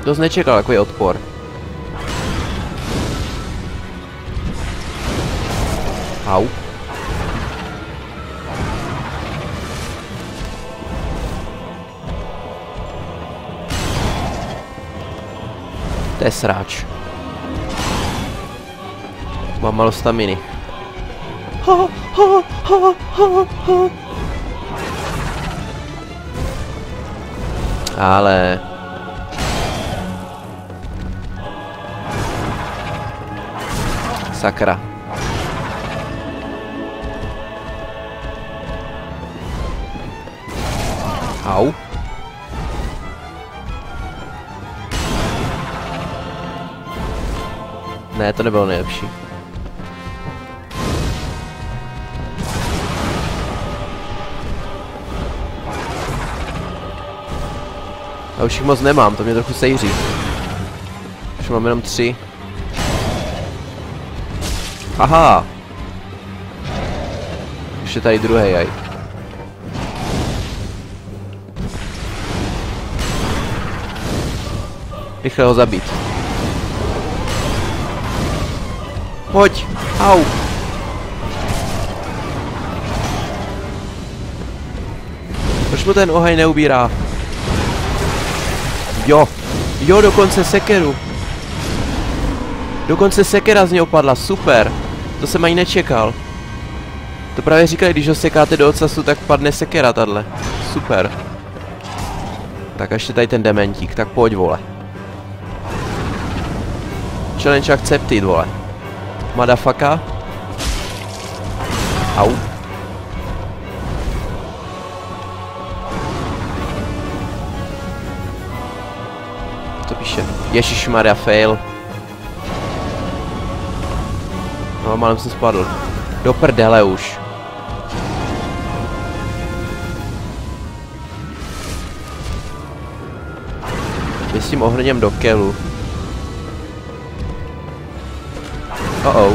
To jsi nečekal, takový odpor. Au. To je sráč. Mám malo staminy. Ale... Sakra. Au. Ne, to nebylo nejlepší. A už jich moc nemám, to mě trochu sejří. Už mám jenom 3. Aha. Už je tady druhý jaj. Rychle ho zabít. Pojď. Au. Proč mu ten oheň neubírá? Jo. Jo, dokonce sekeru. Dokonce sekera z něj opadla, super. To jsem ani nečekal. To právě říkali, když ho sekáte do ocasu, tak padne sekera tadle. Super. Tak a ještě tady ten dementík, tak pojď, vole. Challenge accepted, vole. Motherfucker. Au. To píše. Ježišmarja, fail. No, málem jsem spadl. Do prdele už. Jdi s tím ohněm do kelu. Oh.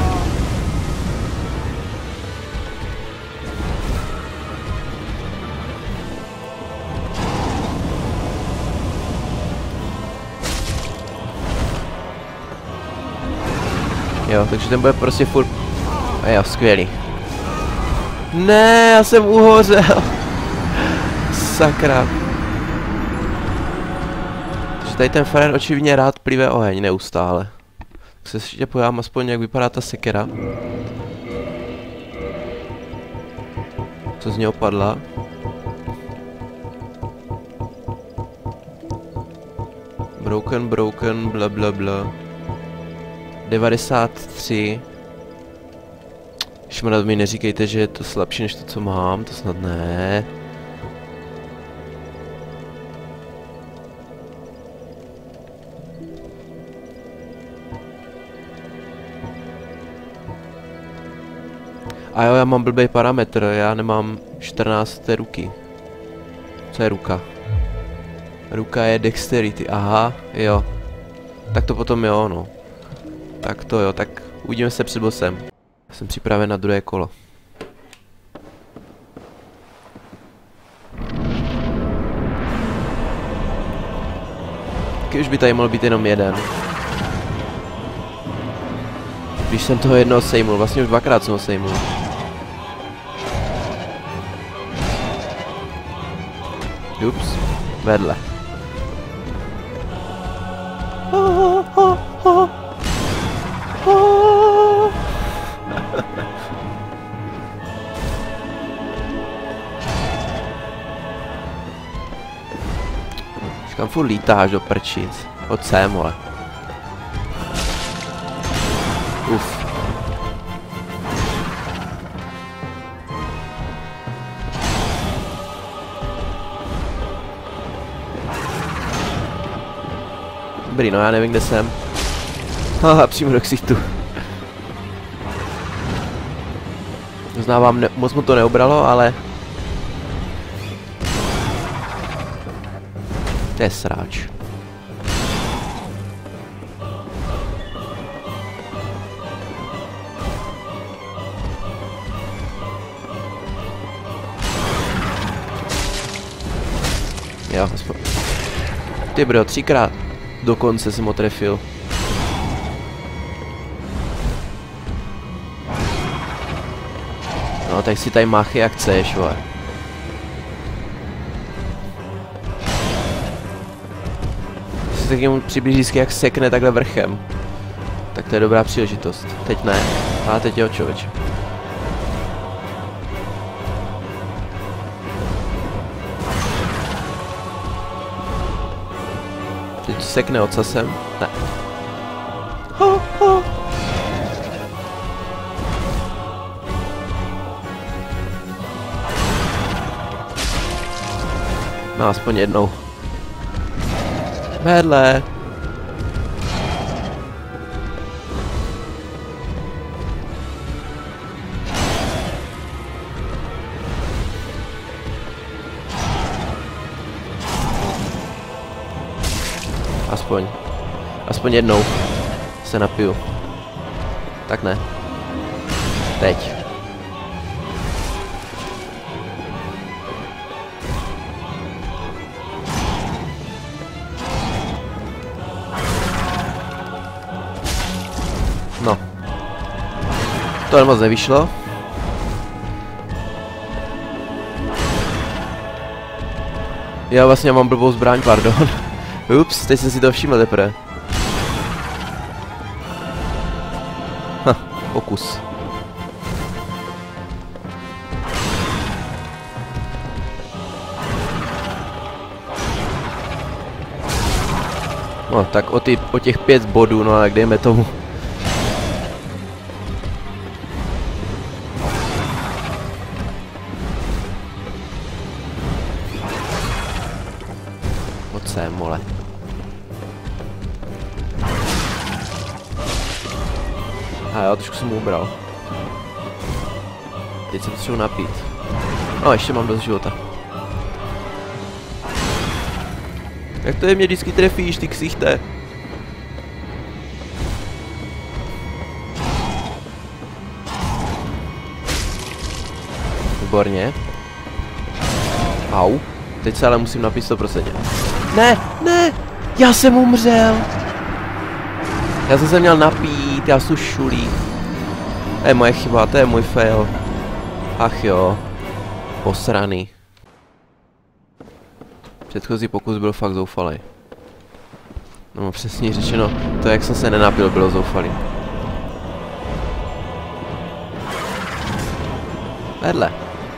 Jo, takže ten bude prostě furt... A jo, skvělý. Ne, já jsem uhořel. Sakra. Takže tady ten frajer očividně rád plive oheň neustále. Tak se ještě podívám aspoň, jak vypadá ta sekera. Co z něho padla. Broken, bla bla bla. 93. Šmarad, mi neříkejte, že je to slabší než to, co mám, to snad ne. A jo, já mám blbý parametr, já nemám 14 ruky. Co je ruka? Ruka je dexterity, aha, jo. Tak to potom jo, no. Tak to jo, tak uvidíme se před bossem. Jsem připraven na druhé kolo. Taky už by tady mohl být jenom jeden. Když jsem toho jednoho sejmul, vlastně už dvakrát jsem ho sejmul. Ups, vedle. Kam furt lítáš do prčic? Od sem, vole. Uf. Dobrý, no já nevím, kde jsem. Haha, přímo do ksichtu. Uznávám, moc mu to neobralo, ale... To je sráč. Jo, aspoň. Ty bro, 3krát. dokonce jsem ho trefil. No, tak si tady máchy jak chceš, vole. Když se k němu přiblíží, jak sekne takhle vrchem, tak to je dobrá příležitost. Teď ne, ale teď jo, člověče. Teď sekne ocasem? Ne. Ho, ho. No, aspoň jednou. Vedle. Aspoň jednou se napiju. Tak ne. Teď. No. To moc nevyšlo. Já vlastně mám blbou zbraň, pardon. Ups, teď jsem si to všiml teprve. Pokus. No, tak o těch 5 bodů, no ale dejme tomu. Moc sem, mole. A jo, trošku jsem mu ubral. Teď se potřebuji napít. No, ještě mám dost života. Jak to je, mě vždycky trefíš, ty ksichte? Výborně. Au. Teď se ale musím napít 100%. Ne, ne! Já jsem umřel! Já jsem se měl napít, já jsem šulí. To je moje chyba, to je můj fail. Ach jo. Posraný. Předchozí pokus byl fakt zoufalý. No přesně řečeno, to jak jsem se nenapil bylo zoufalý. Vedle.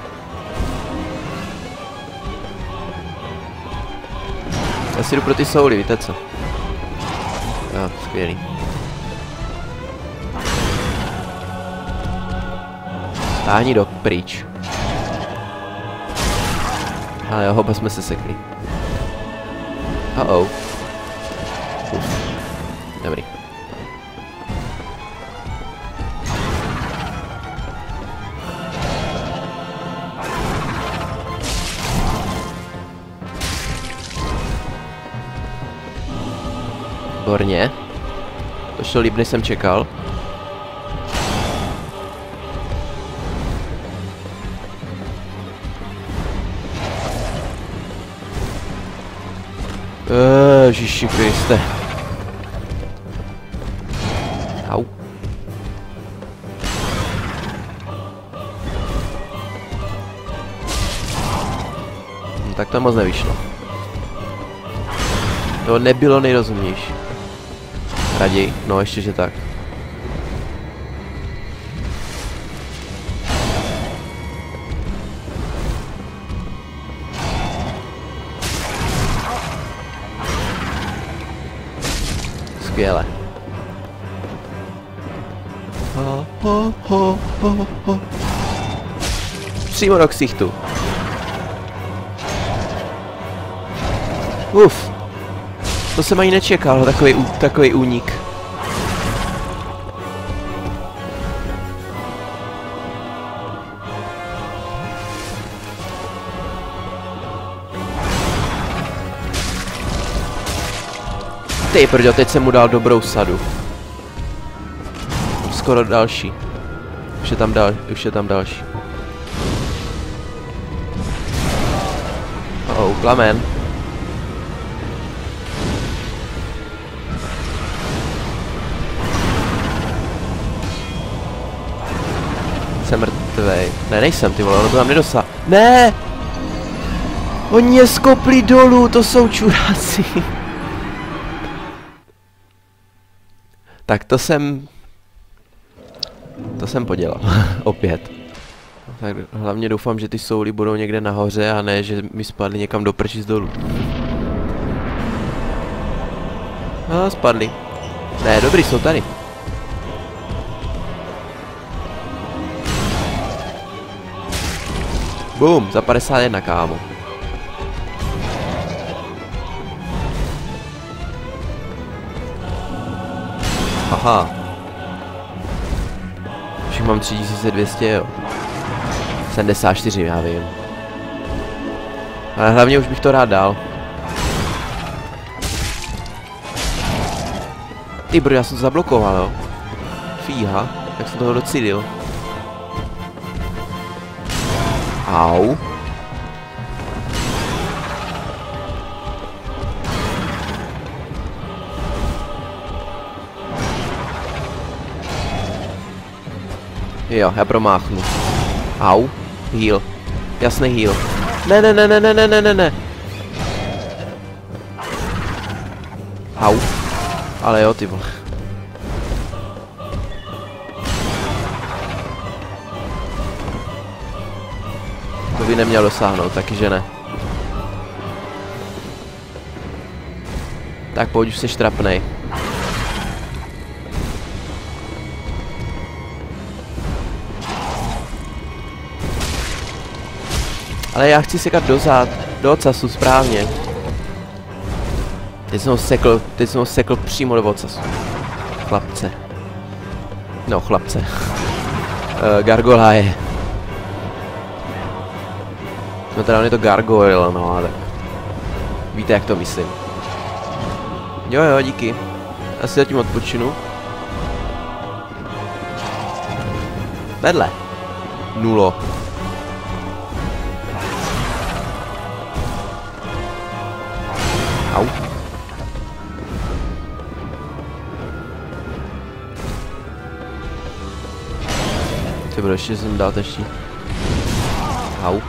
Já si jdu pro ty souly, víte co? Jo, skvělý. Táhni do pryč. Ale jo, oba jsme se sekli. Oh. Dobrý. Výborně. To šlo líp, než jsem čekal. Ježiši Kriste. Au. Tak to moc nevyšlo. To nebylo nejrozumnější. Raději, no ještě že tak. Skvěle. Přímo do ksichtu. Uf. To jsem ani nečekal, takový únik. Ty brďo, teď jsem mu dal dobrou sadu. Skoro další. Už je tam další. Oh, plamen. mrtvej. Ne, nejsem, ty vole, ono to tam nedosá. Ne! Oni mě skopli dolů, to jsou čuráci. Tak to jsem podělal. Opět. Tak hlavně doufám, že ty souly budou někde nahoře a ne, že mi spadly někam do prčic dolů. No, spadly. Ne, dobrý, jsou tady. Boom, za 51, kámo. Aha. Však mám 3200, jo. 74, já vím. Ale hlavně už bych to rád dal. Ty bro, já jsem to zablokoval, jo. Fíha, jak jsem toho docílil. Au. Jo, já promáchnu. Au. Heal. Jasný heal. Ne, ne, ne, ne, ne, ne, ne, ne, ne. Au. Ale jo, ty vole. To by neměl dosáhnout, taky že ne. Tak pojď, už seš trapnej. Ale já chci sekat dozad, do ocasu, správně. Teď jsem ho sekl přímo do ocasu. Chlapce. No, chlapce. Gargoyle. No teda on je to gargoyle, no ale tak. Víte, jak to myslím. Jo, jo, díky. Asi zatím odpočinu. Vedle. Nulo. Au. Ty bude, ještě jsem dát ještě. Au.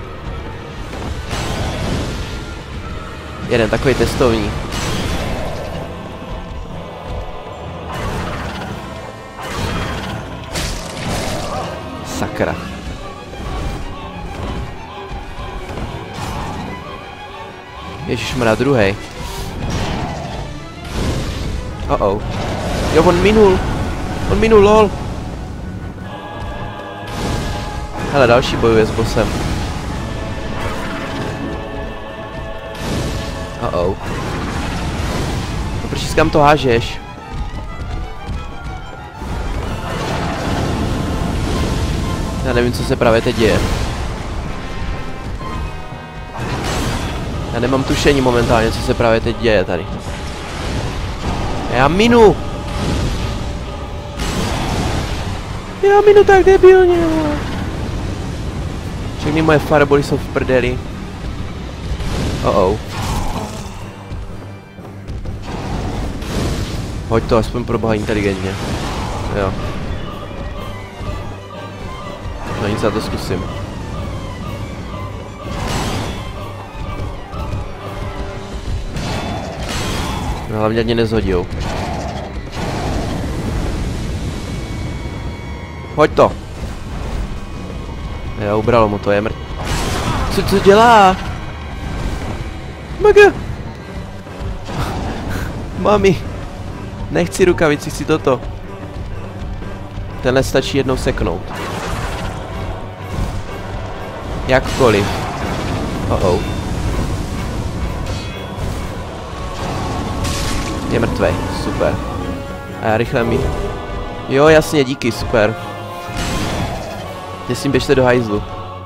Jeden takový testovní. Sakra. Ježišmarja, druhej. Oh. Jo, on minul. On minul, lol. Hele, další bojuje s bossem. Oh. No proč kam to hážeš? Já nevím, co se právě teď děje. Já nemám tušení momentálně, co se právě teď děje tady. Já minu! Já minu tak debilně, vole. Všechny moje firebally jsou v prdeli. Hoď to aspoň pro boha inteligentně. Jo. No nic, já to zkusím. No, hlavně mě nezhodil. Hoď to. Jo, ubralo mu to, je mrt. Co dělá? Maga! Mami. Nechci rukavici, chci toto. Tenhle stačí jednou seknout. Jakkoliv. Je mrtvej, super. A já rychle mi... Jo, jasně, díky, super. Teď s tím běžte do hajzlu.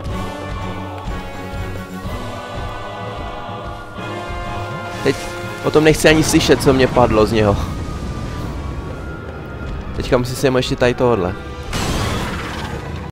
Teď o tom nechci ani slyšet, co mě padlo z něho. Teďka musím si jemu ještě tady tohle.